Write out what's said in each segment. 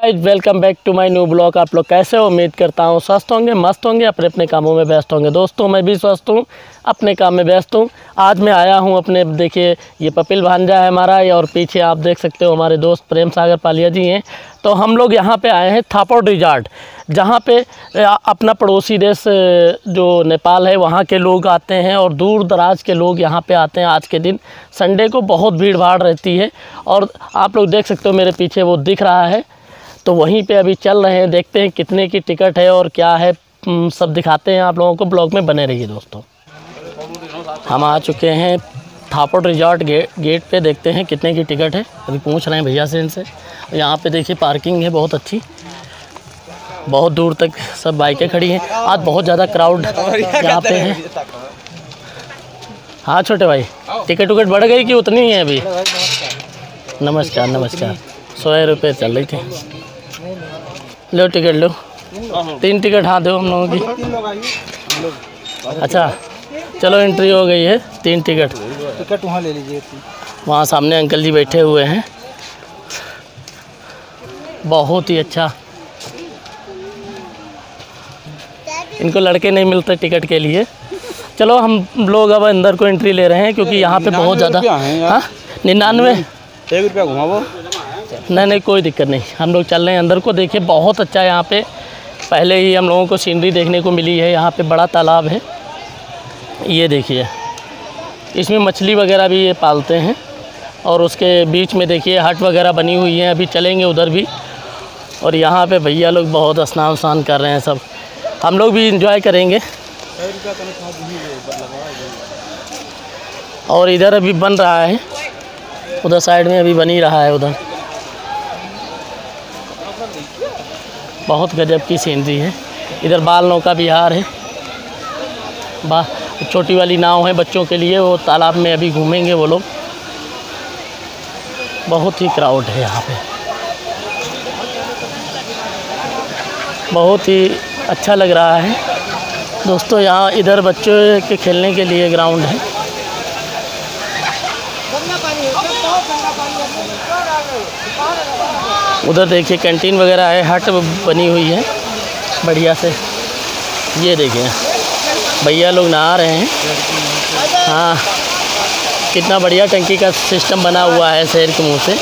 Guys, welcome back to my new blog. आप लोग कैसे हो? उम्मीद करता हूँ स्वस्थ होंगे, मस्त होंगे, अपने अपने कामों में व्यस्त होंगे। दोस्तों, मैं भी स्वस्थ हूँ, अपने काम में व्यस्त हूँ। आज मैं आया हूँ अपने, देखिए ये पपिल भांजा है हमारा, और पीछे आप देख सकते हो हमारे दोस्त प्रेम सागर पालिया जी हैं। तो हम लोग यहाँ पे आए हैं थापड़ रिजॉर्ट, जहाँ पे अपना पड़ोसी देश जो नेपाल है वहाँ के लोग आते हैं और दूर दराज के लोग यहाँ पे आते हैं। आज के दिन संडे को बहुत भीड़ भाड़ रहती है और आप लोग देख सकते हो मेरे पीछे वो दिख रहा है। तो वहीं पे अभी चल रहे हैं, देखते हैं कितने की टिकट है और क्या है, सब दिखाते हैं आप लोगों को। ब्लॉग में बने रहिए दोस्तों। हम आ चुके हैं थापड़ रिजॉर्ट गेट पे, देखते हैं कितने की टिकट है। अभी पूछ रहे हैं भैया से इनसे। यहाँ पे देखिए पार्किंग है बहुत अच्छी, बहुत दूर तक सब बाइकें खड़ी हैं। आज बहुत ज़्यादा क्राउड यहाँ पे है। हाँ छोटे भाई, टिकट विकट बढ़ गई कि उतनी ही है अभी? नमस्कार नमस्कार। 100 रुपये चल रही थी। लो टिकट लो, 3 टिकट हाँ दो हम लोगों की। अच्छा चलो, एंट्री हो गई है। 3 टिकट वहाँ ले लीजिए। वहाँ सामने अंकल जी बैठे हुए हैं, बहुत ही अच्छा। इनको लड़के नहीं मिलते टिकट के लिए। चलो हम लोग अब अंदर को एंट्री ले रहे हैं क्योंकि यहाँ पे बहुत ज़्यादा। हाँ 99 1 रुपया घुमाओ। नहीं कोई दिक्कत नहीं, हम लोग चल रहे हैं अंदर को। देखिए बहुत अच्छा है यहाँ पे, पहले ही हम लोगों को सीनरी देखने को मिली है। यहाँ पे बड़ा तालाब है, ये देखिए, इसमें मछली वगैरह भी ये पालते हैं। और उसके बीच में देखिए हट वगैरह बनी हुई है, अभी चलेंगे उधर भी। और यहाँ पे भैया लोग बहुत स्नान वस्नान कर रहे हैं सब, हम लोग भी इंजॉय करेंगे। और इधर अभी बन रहा है, उधर साइड में अभी बन ही रहा है। उधर बहुत गजब की सीनरी है। इधर बाल नौका विहार है, छोटी वाली नाव है बच्चों के लिए, वो तालाब में अभी घूमेंगे वो लोग। बहुत ही क्राउड है यहाँ पे, बहुत ही अच्छा लग रहा है दोस्तों। यहाँ इधर बच्चों के खेलने के लिए ग्राउंड है। उधर देखिए कैंटीन वगैरह है, हट बनी हुई है बढ़िया से। ये देखिए भैया लोग नहा रहे हैं। हाँ कितना बढ़िया टंकी का सिस्टम बना हुआ है शेर के मुंह से।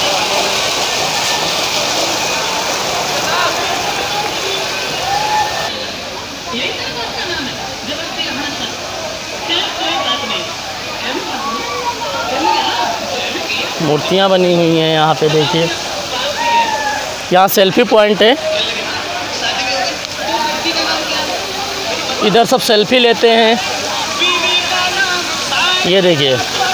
मूर्तियाँ बनी हुई हैं यहाँ पे देखिए। यहाँ सेल्फी पॉइंट है, इधर सब सेल्फी लेते हैं। ये देखिए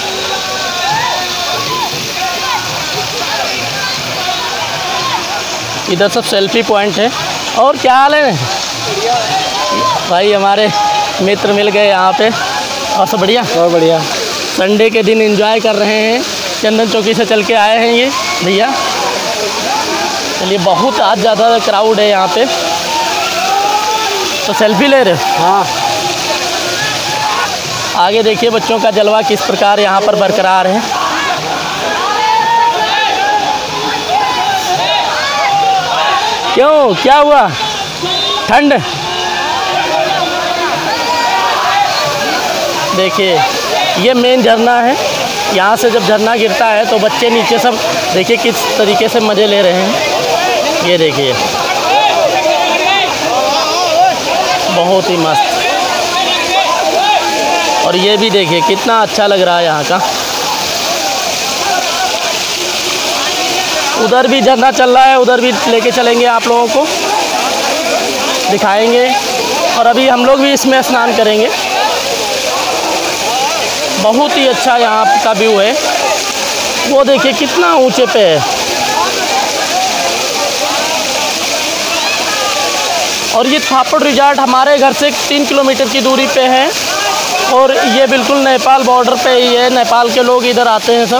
इधर सब सेल्फी पॉइंट है। और क्या हाल है भाई? हमारे मित्र मिल गए यहाँ पे, और सब बढ़िया? बहुत बढ़िया। संडे के दिन एंजॉय कर रहे हैं। चंदन चौकी से चल के आए हैं ये भैया। चलिए, बहुत आज ज़्यादा क्राउड है यहाँ पे, तो सेल्फी ले रहे हो? हाँ। आगे देखिए बच्चों का जलवा किस प्रकार यहाँ पर बरकरार है। क्यों, क्या हुआ? ठंड? देखिए ये मेन झरना है। यहाँ से जब झरना गिरता है तो बच्चे नीचे सब देखिए किस तरीके से मज़े ले रहे हैं। ये देखिए बहुत ही मस्त। और ये भी देखिए कितना अच्छा लग रहा है यहाँ का। उधर भी झरना चल रहा है, उधर भी लेके चलेंगे, आप लोगों को दिखाएंगे। और अभी हम लोग भी इसमें स्नान करेंगे। बहुत ही अच्छा यहाँ का व्यू है। वो देखिए कितना ऊंचे पे है। और ये थापड़ रिजॉर्ट हमारे घर से 3 किलोमीटर की दूरी पे है। और ये बिल्कुल नेपाल बॉर्डर पे ही है, नेपाल के लोग इधर आते हैं सब।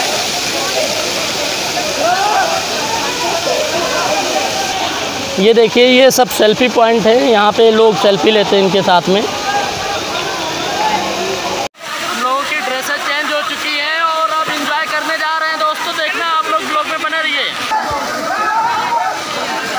ये देखिए ये सब सेल्फी पॉइंट है, यहाँ पे लोग सेल्फी लेते हैं इनके साथ में। लोगों की ड्रेसेस चेंज हो चुकी हैं और अब एंजॉय करने जा रहे हैं दोस्तों। देखना आप लोग ब्लॉग में बने रहिए।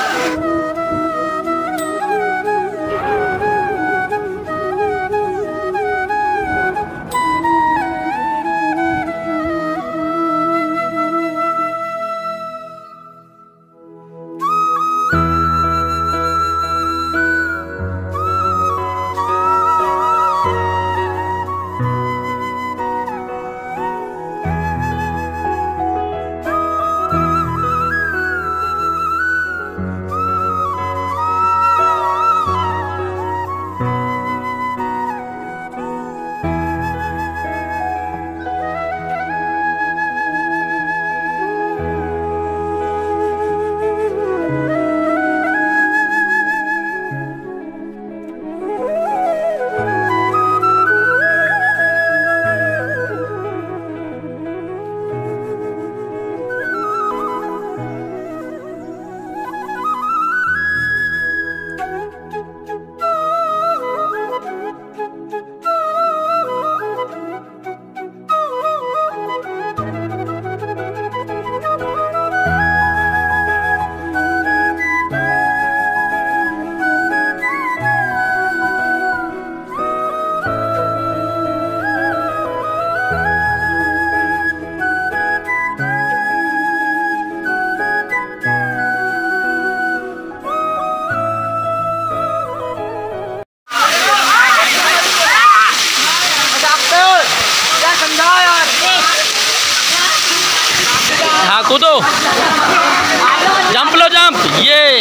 जंप लो जंप, ये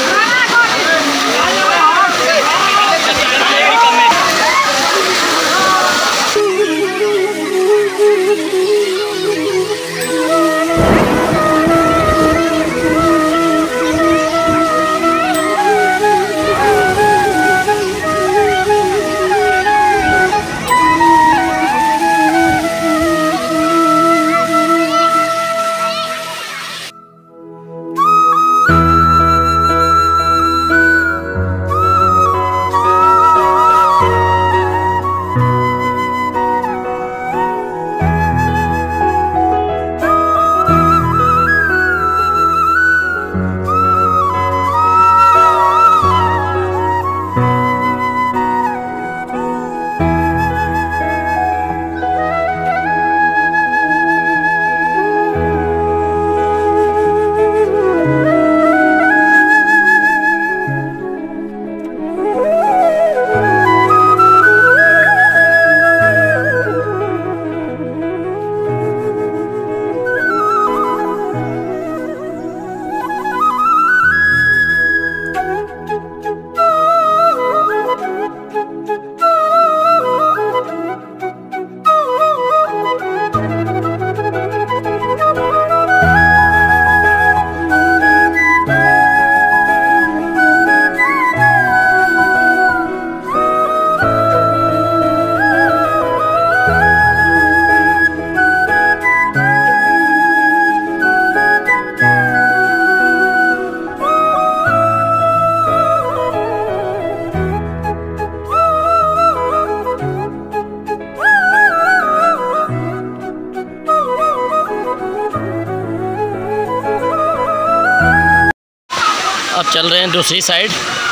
अब चल रहे हैं दूसरी साइड।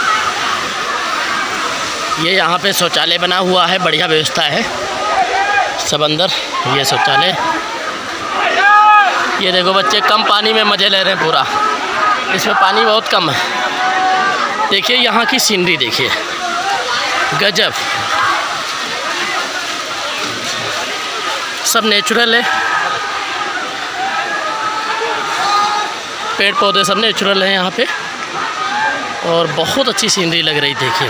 ये यहाँ पे शौचालय बना हुआ है, बढ़िया व्यवस्था है सब अंदर। ये शौचालय, ये देखो बच्चे कम पानी में मज़े ले रहे हैं पूरा, इसमें पानी बहुत कम है। देखिए यहाँ की सीनरी देखिए, गजब, सब नेचुरल है, पेड़ पौधे सब नेचुरल हैं यहाँ पे, और बहुत अच्छी सीनरी लग रही देखिए।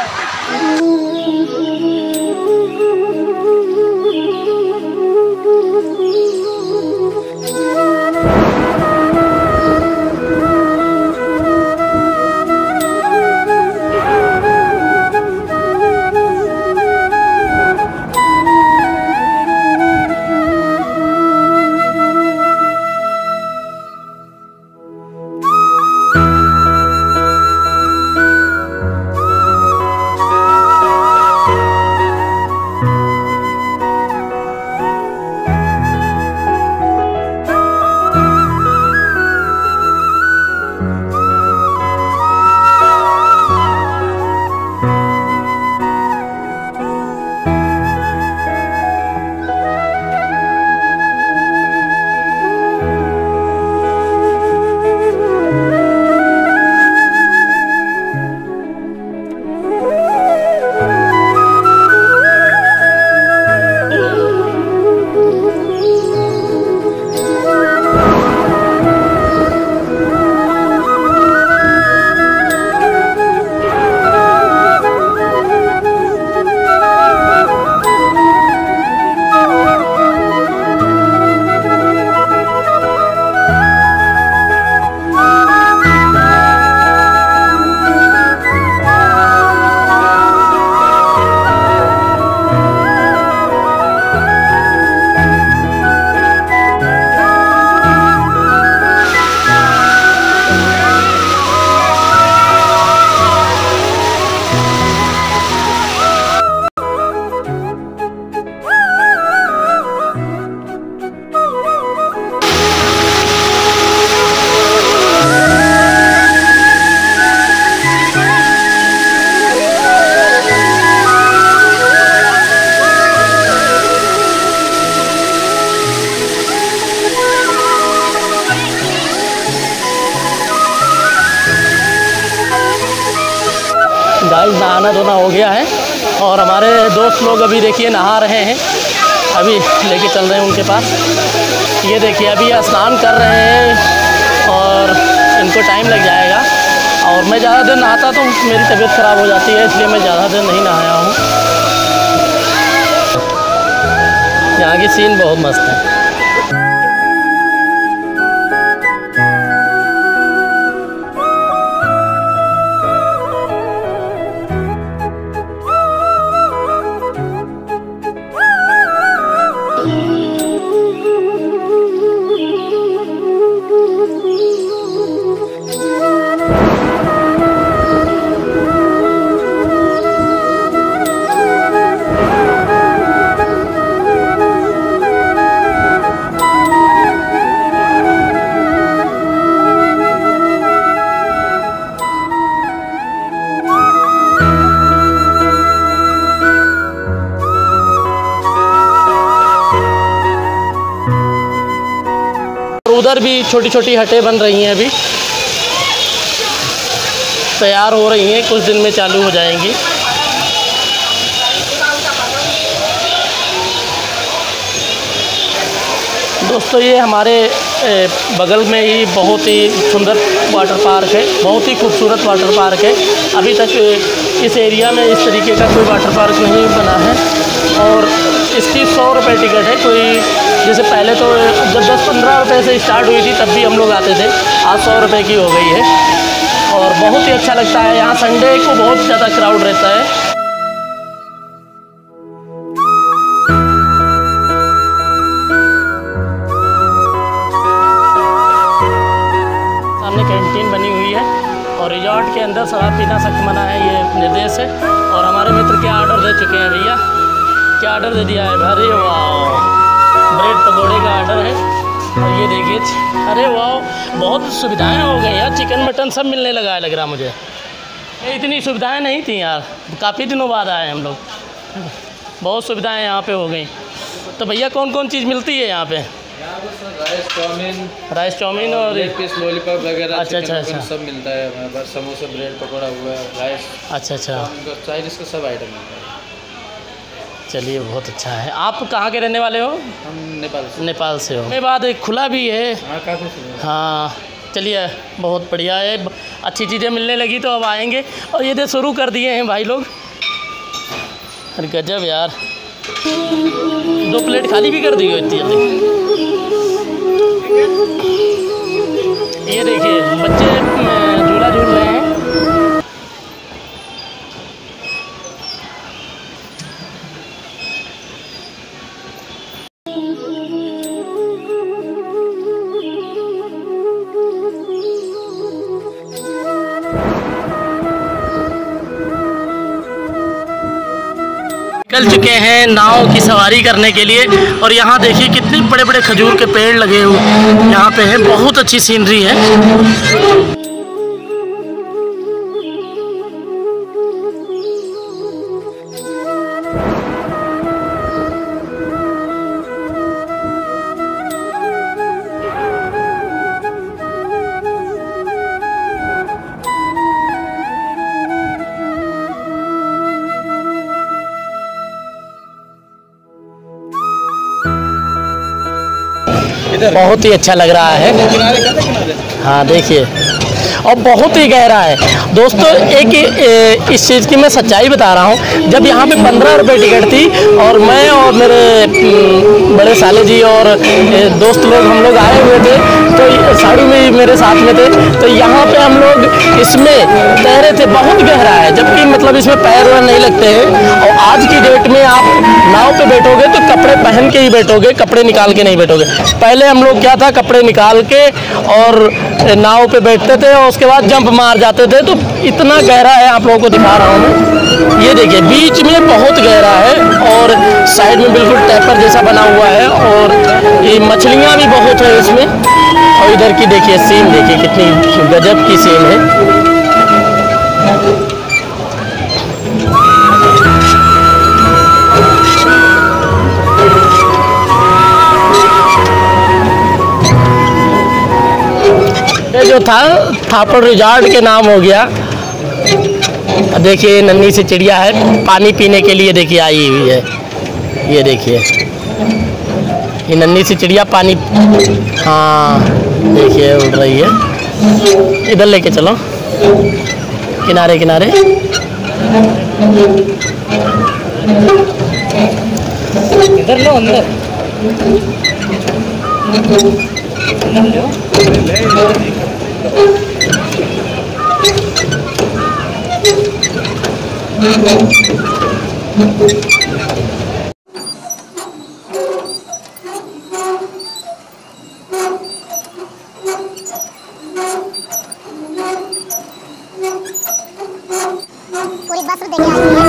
गाइस नहाना धोना हो गया है और हमारे दोस्त लोग अभी देखिए नहा रहे हैं, अभी लेके चल रहे हैं उनके पास। ये देखिए अभी स्नान कर रहे हैं और टाइम लग जाएगा। और मैं ज़्यादा देर नहाता तो मेरी तबीयत ख़राब हो जाती है, इसलिए मैं ज़्यादा देर नहीं नहाया हूँ। यहाँ की सीन बहुत मस्त है। उधर भी छोटी छोटी हटें बन रही हैं, अभी तैयार हो रही हैं, कुछ दिन में चालू हो जाएंगी। दोस्तों ये हमारे बगल में ही बहुत ही सुंदर वाटर पार्क है, बहुत ही खूबसूरत वाटर पार्क है। अभी तक इस एरिया में इस तरीके का कोई वाटर पार्क नहीं बना है। और इसकी 100 रुपये टिकट है। कोई जैसे पहले तो जब 10-15 रुपये से स्टार्ट हुई थी तब भी हम लोग आते थे, आज 100 रुपये की हो गई है। और बहुत ही अच्छा लगता है। यहाँ संडे को बहुत ज़्यादा क्राउड रहता है। सामने कैंटीन बनी हुई है और रिजॉर्ट के अंदर शराब पीना सख्त मना है, ये निर्देश है। और हमारे मित्र क्या ऑर्डर दे चुके हैं भैया, क्या ऑर्डर दे दिया है? अरे वाह, ब्रेड पकौड़े का ऑर्डर है। और ये देखिए, अरे वाह, बहुत सुविधाएं हो गई यार, चिकन मटन सब मिलने लगा है लग रहा मुझे। ये इतनी सुविधाएं नहीं थी यार, काफ़ी दिनों बाद आए हम लोग, बहुत सुविधाएं यहाँ पे हो गई। तो भैया कौन कौन चीज़ मिलती है यहाँ पे? राइस चाउमीन और लेग पीस लॉलीपॉप वगैरह। अच्छा अच्छा अच्छा, सब मिलता है हमारे पास। समोसा, ब्रेड पकौड़ा हुआ, राइस। अच्छा अच्छा, चाइनीज़ का सब आइटम मिलता है। चलिए बहुत अच्छा है। आप कहाँ के रहने वाले हो? हम नेपाल से। नेपाल से हो। मेरे बाद एक खुला भी है। हाँ, काफ़ी। हाँ चलिए, बहुत बढ़िया है, अच्छी चीज़ें मिलने लगी तो अब आएंगे। और ये तो शुरू कर दिए हैं भाई लोग, अरे गजब यार। 2 प्लेट खाली भी कर दी हो इतनी जल्दी। ये देखिए बच्चे झूला झूल रहे हैं। निकल चुके हैं नाव की सवारी करने के लिए। और यहाँ देखिए कितने बड़े बड़े खजूर के पेड़ लगे हुए यहाँ पे हैं, बहुत अच्छी सीनरी है। बहुत ही अच्छा लग रहा है। हाँ देखिए, और बहुत ही गहरा है दोस्तों। एक इस चीज़ की मैं सच्चाई बता रहा हूँ। जब यहाँ पे 15 रुपये टिकट थी और मैं और मेरे बड़े साले जी और दोस्त लोग हम लोग आए हुए थे, तो साड़ी में मेरे साथ में थे, तो यहाँ पे हम लोग इसमें तैरे थे। बहुत गहरा है, जबकि मतलब इसमें पैर वैर नहीं लगते हैं। और आज की डेट में आप नाव पे बैठोगे तो कपड़े पहन के ही बैठोगे, कपड़े निकाल के नहीं बैठोगे। पहले हम लोग क्या था, कपड़े निकाल के और नाव पे बैठते थे और उसके बाद जंप मार जाते थे। तो इतना गहरा है, आप लोगों को दिखा रहा हूँ मैं। ये देखिए बीच में बहुत गहरा है और साइड में बिल्कुल टैपर जैसा बना हुआ है। और ये मछलियाँ भी बहुत है इसमें। और इधर की देखिए सीन, देखिए कितनी गजब की सीन है। ये जो था थापड़ रिजॉर्ट के नाम हो गया। देखिए नन्ही सी चिड़िया है, पानी पीने के लिए देखिए आई हुई है। ये देखिए ये नन्ही सी चिड़िया पानी, हाँ देखिए उड़ रही है। इधर लेके चलो, किनारे किनारे। इधर लो, अंदर पूरी बस देखिए आज कितना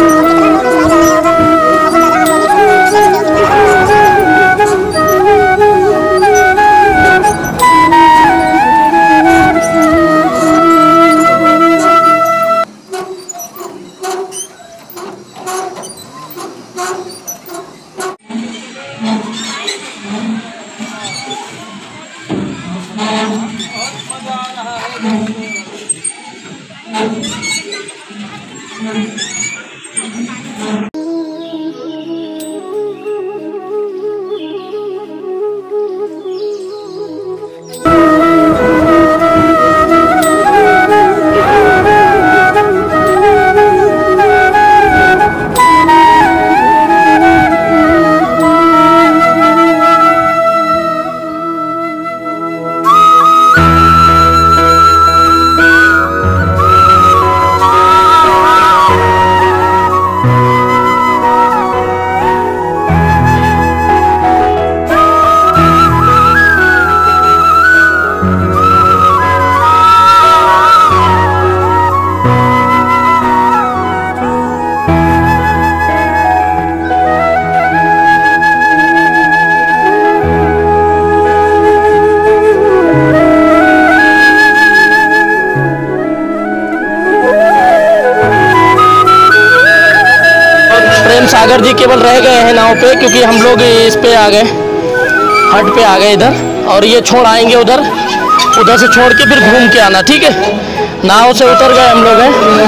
प्रेम सागर जी केवल रह गए हैं नाव पे, क्योंकि हम लोग इस पे आ गए, हट पे आ गए इधर, और ये छोड़ आएंगे उधर, उधर से छोड़ के फिर घूम के आना, ठीक है। नाव से उतर गए हम लोग हैं,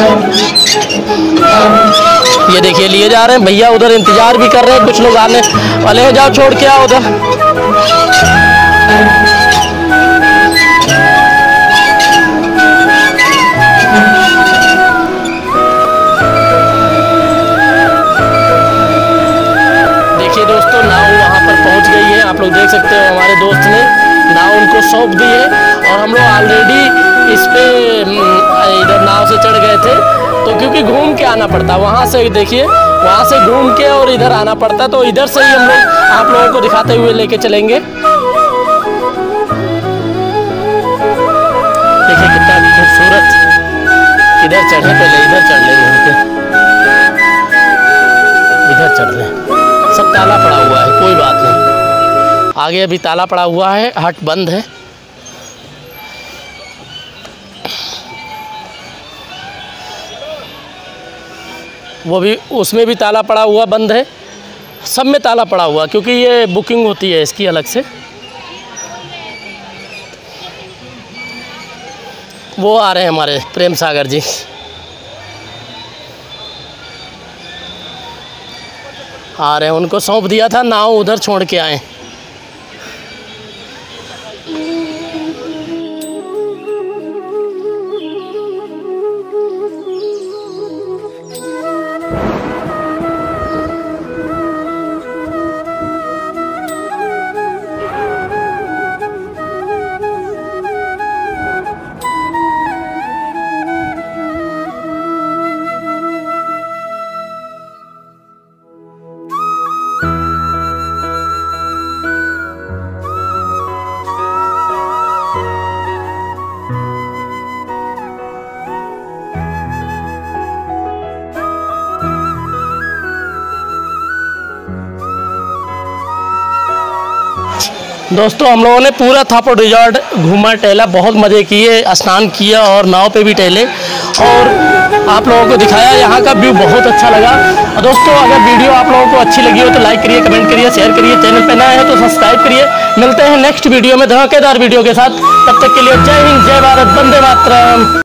ये देखिए लिए जा रहे हैं भैया, उधर इंतजार भी कर रहे हैं, कुछ लोग आने वाले हैं। जाओ छोड़ के आओ उधर। दोस्तों नाव वहाँ पर पहुँच गई है, आप लोग देख सकते हो, हमारे दोस्त ने नाव उनको सौंप दी है, और हम लोग ऑलरेडी इस पे इधर नाव से चढ़ गए थे, तो क्योंकि घूम के आना पड़ता, वहाँ से देखिए, वहाँ से घूम के और इधर आना पड़ता, तो इधर से ही हम लोग आप लोगों को दिखाते हुए लेके चलेंगे। देखिए कितना खूबसूरत, इधर चढ़े, पहले इधर चढ़ लेंगे, इधर चढ़ लें। सब ताला पड़ा हुआ है, कोई बात नहीं, आगे अभी ताला पड़ा हुआ है, हट बंद है। वो भी, उसमें भी ताला पड़ा हुआ, बंद है, सब में ताला पड़ा हुआ, क्योंकि ये बुकिंग होती है इसकी अलग से। वो आ रहे हैं हमारे प्रेम सागर जी, आ रहे हैं, उनको सौंप दिया था, नाव उधर छोड़ के आए। दोस्तों हम लोगों ने पूरा थापड़ रिजॉर्ट घूमा, टहला, बहुत मज़े किए, स्नान किया और नाव पे भी टहले, और आप लोगों को दिखाया, यहाँ का व्यू बहुत अच्छा लगा। और दोस्तों अगर वीडियो आप लोगों को अच्छी लगी हो तो लाइक करिए, कमेंट करिए, शेयर करिए, चैनल पे नए हैं तो सब्सक्राइब करिए। मिलते हैं नेक्स्ट वीडियो में धमाकेदार वीडियो के साथ, तब तक के लिए जय हिंद, जय भारत, वंदे मातरम।